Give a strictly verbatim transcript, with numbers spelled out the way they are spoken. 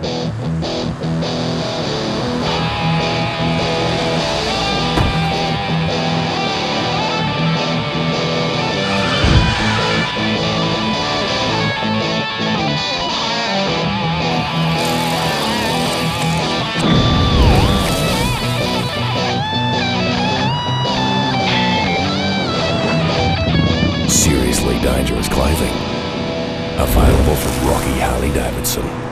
Seriously dangerous clothing. Available from Rocky Harley Davidson.